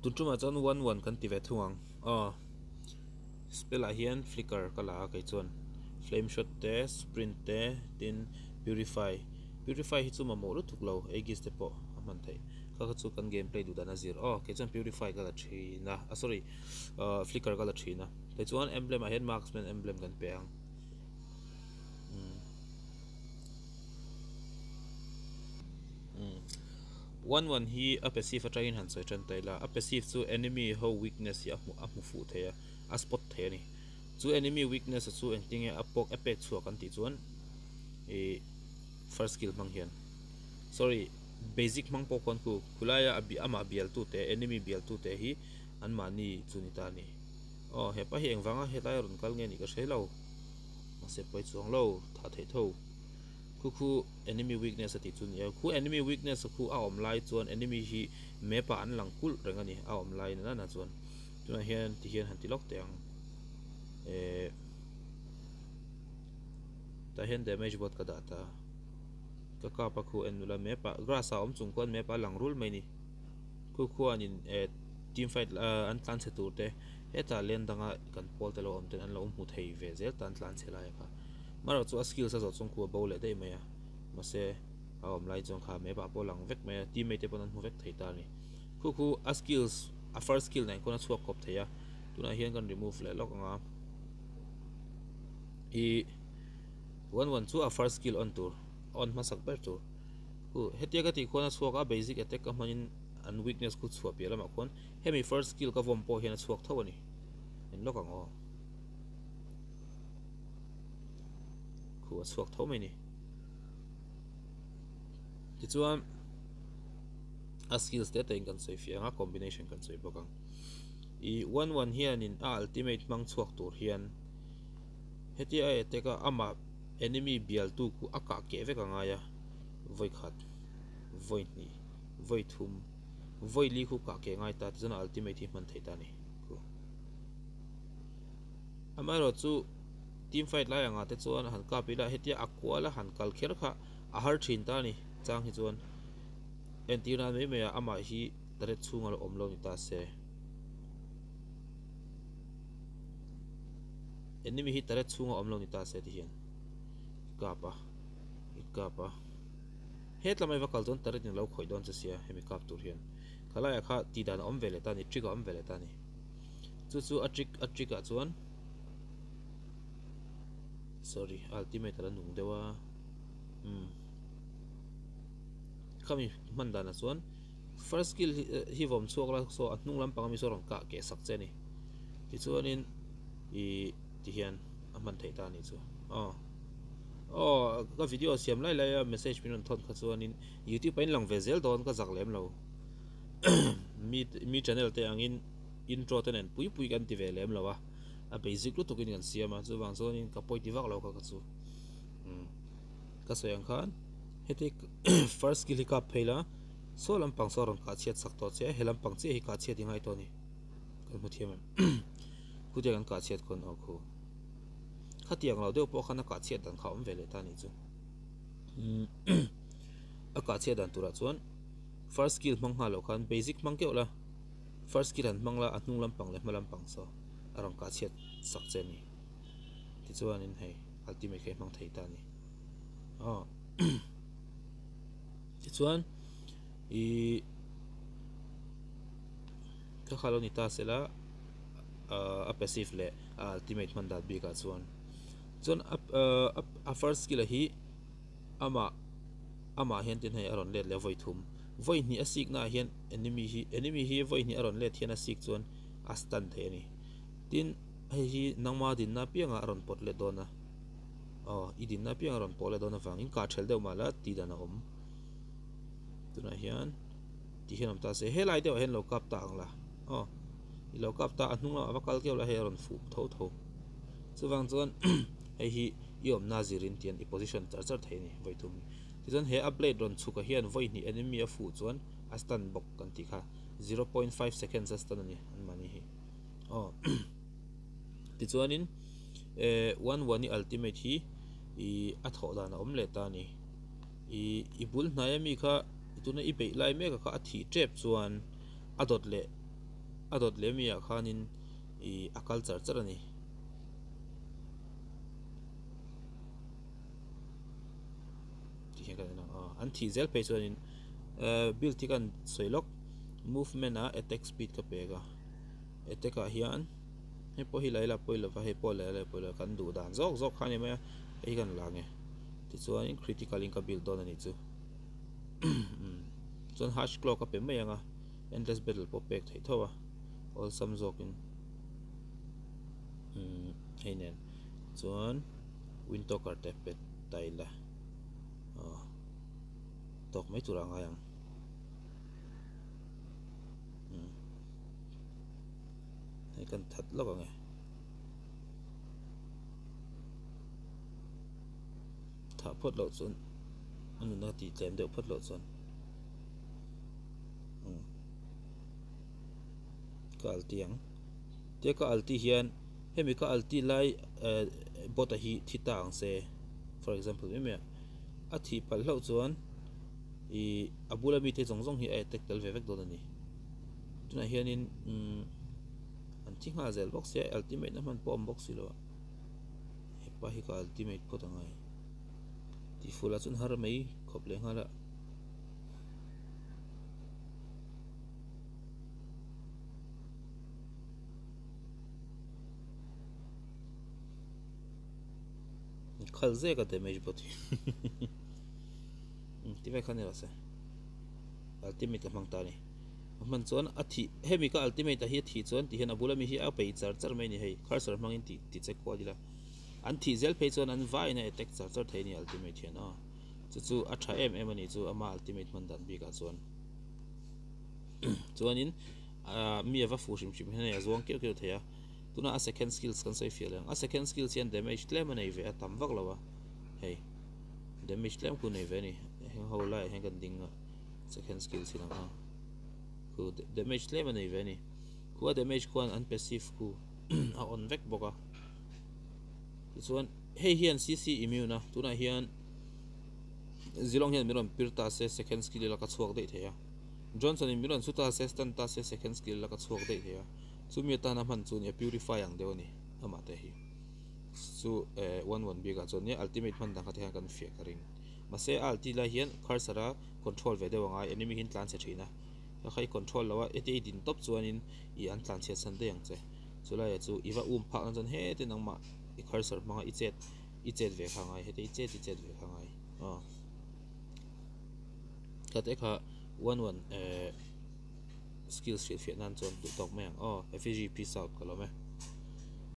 tun chu ma chon 1 1 kan ti ve thuang spell a hian flicker kala kai chon flame shot te sprint te tin purify hi chu ma mo lu thuk lo egis te po aman thai ka chu kan gameplay du dana zir ke chan purify kala thina sorry flicker kala thina te chuan emblem a hian marksman emblem kan peang 1 1 hi a passive attrain han soi chan taila a passive chu enemy ho weakness ya mu fu theya a spot the ni chu enemy weakness chu engting a pok attack chu kan ti chuan first skill mang hian sorry basic mang pokon ku kulaya abi ama bial tu te enemy bial tu te hi an mani chuni ta ni he pa hi engwanga he lai run kal nge ni ka shelo ma se poi chuang lo tha thei tho khu enemy weakness ati chun ya khu enemy weakness khu a om lai chuan enemy hi mepa an lang kul rengani a om lai na chuan tuna hian ti hian han ti lok teng ta hian damage bot ka data ka pa khu enula mepa grass a om chung kon mepa lang rul mai ni khu anin team fight an tlan se tur te eta len danga kan pol te lo om ten an lo mu thei ve zel tan tlan chela ya ka maro chu skill sa zo chung khu bole dei maya mase a om lai chung kha mepa po lang vek maya teammate pon an hu vek thei ta ni khu a skills a first skill nai kona chuak kop theya tuna hian kan remove le lok anga I 1 1 chu a first skill on tur on masak ber tur hetia ka ti khona chuak a basic attack ka manin an weakness khu chhuap pela ma khon hemi first skill ka vom po hian chuak thawani en lok ango khu a chuak thaw mai ni ti chuan a skills te te kan sei fianga combination kan sei bokang I 1 1 hian in a ultimate mang chuak tur hian hetia attack ka ama enemy bial tu ku aka ke ve ka nga ya voi khat voi ni voi thum voi li khu ka ke ngai ta chana ultimate hi man thei ta ni ku amaro chu team fight la anga te chuan han ka pila hetia akwala han kal kher kha a har thin ta ni chang hi chuan entina me me ama hi dare chungal omlo ni ta se enemy hi tare chunga omlo ni ta se ti hian ikapa hetla mai vakal zon tare ni lo khoi don cha sia hemi kap tur hian khala ya kha ti dan om vele ta ni trick om vele ta ni chu a trick a chuan sorry ultimate la nung dewa kami mandana chuan first skill hi vom chuak la so atnung lam pangami so rong ka ke sak che ni ti chuanin ti hian a man thei ta ni chu ka video siam lai message min thon kha chuanin youtube pain lang vezel don ka zak lem lo mi channel te angin intro ten en pui kan ti ve lem lo wa a basic lu tukin kan siama chu wang zonin ka poi ti wak lo ka chu ka soyang khan heti first skill ka phela so lampang so ron ka chet sak to che helam pang che hi ka chet ingai to ni kan mu thiam ku te kan ka chet kon au khu khatiang lo deu po khana ka chet dan kha om vele ta ni chu a ka chet dan tura chuan first skill mang ha lo khan basic mang ke ola first skill an mangla atnung lampang le malampang so arong ka chet sak che ni ti chuan in hei ultimate ke mang thei ta ni ti chuan ka khalo ni ta sela a passive le ultimate man dal bi ka chuan a first skill hi ama hian tin hei aron let le voi thum voi ni asik na hian enemy hi voi ni aron let hian asik chuan a stun the ni tin hei hi nangma din na pianga aron pot le dona I din na pianga aron pole dona wangin ka thel deuh mala ti dana om tuna hian ti hian ta se helai deuh hen lo kap ta angla I lo kap ta anung la avakal keu la heron fu tho chuwang chuan hei hi iom nazirin tian I position char thei ni voi thum ti chuan he a blade ron chuka hian voi ni enemy a fu chuan a stun bok kan ti kha 0.5 seconds a stun ani an mani hi ti chuanin 1 1 ni ultimate hi a tho dana om le ta ni I bul hnai mi kha tuna I be lai me ka a thi trap chuan a dot le adot lemia khanin I akal charani ti hian kan an thi zel pe chuanin build ti kan soilok movement a attack speed ka pega attack a hian he po hi laila poilo va he po laila poilo kan du dan zok zok khani ma ei kan lange ti chuan critical in ka build don ani chu chuan hash clock ka pe mai anga endless battle po pek thei thowa all sam zokin heinen chuan wintoker te pet taila tok mai turanga yang hei kan that lok ange tha phot lo chuan anu na ti tlem deuh phot lo chuan ka altiang te ka alti hian hemi ka alti lai bota hi thitang se for example me a thi pal hlo chuan I abula mi te zong zong hi attack tel vevek don ani tuna hianin an thi nga zel box ya ultimate na man pom box lo hepa hi ka ultimate pho tangai ti fula chun har mai khop le ngala khalze ka damage boti ti vai khane rase ultimate mang ta ni man chuan a thi hemi ka ultimate hi thi chuan ti hian abula mi hi a pei char mai ni hei cursor mangin ti check ko dila an thi zel pe chuan an vai na attack char thei ni ultimate hian chu a tha em ani chu ama ultimate man dan bi ka chuanin mi ava fu shim hian ya zuang kil theya tuna a second skills kan sai fialang a second skills hian damage tlem nei ve atam vak lawa hei damage tlem ku nei ve ni ho lai hen kan ding second skills hian ku damage tlem nei ve ni ku damage ku an passive ku a on vek boka chuan hei hian cc immune na tuna hian zilong hian miron pirta se second skill la ka chuak dei theya Johnson in miron suta se stand ta se second skill la ka chuak dei theya chumi ta na man chu ni purify ang deu ni ama te hi chu 1 big a chon ni ultimate man dang kha kan fe karing ma se alti la hian cursor control ve deu anga enemy hin tlan che thina ka khai control lawa ete din top chuanin I an tlan che san de yang che chula ya chu iwa pha an jon he te nang ma I cursor ma I chet ve khangai he te I chet ve khangai ka te kha 1 skills sheet fiat nan chon tu tok me FAG peace out ka lo me